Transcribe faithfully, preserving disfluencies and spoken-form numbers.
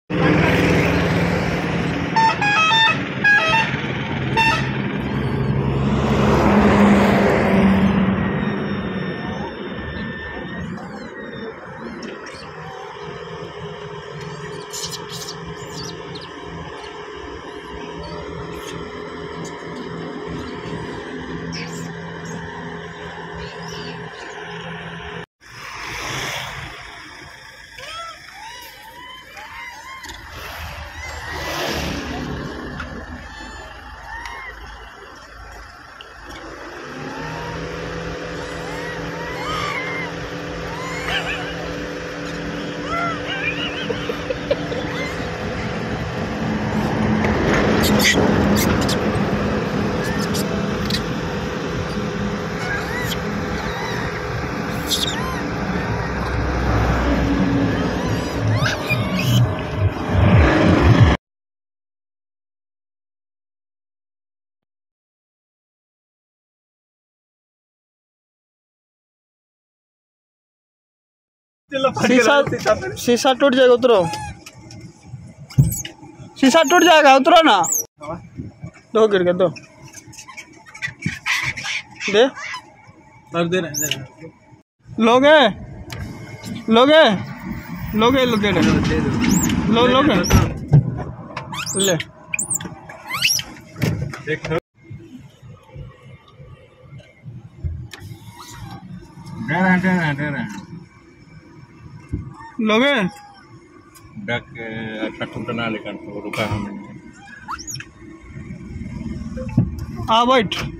शीशा शीशा टूट जाएगा, उतरो। शीशा टूट जाएगा, उतरो ना। दो गिर गया, दो दे दे लोगे लोगे लोगे लोगे लो लोगे ले लोगे डक अच्छा टूटना लेकर रुका हमें। हाँ बैठ।